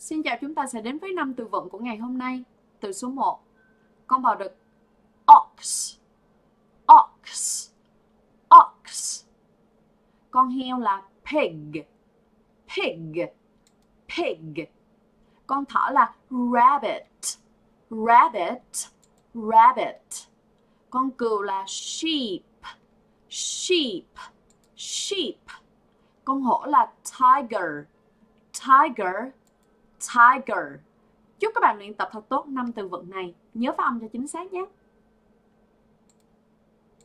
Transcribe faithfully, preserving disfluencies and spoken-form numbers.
Xin chào, chúng ta sẽ đến với năm từ vựng của ngày hôm nay. Từ số một, con bò đực ox, ox, ox. Con heo là pig, pig, pig. Con thỏ là rabbit, rabbit, rabbit. Con cừu là sheep, sheep, sheep. Con hổ là tiger, tiger, tiger. Chúc các bạn luyện tập thật tốt năm từ vựng này. Nhớ phát âm cho chính xác nhé.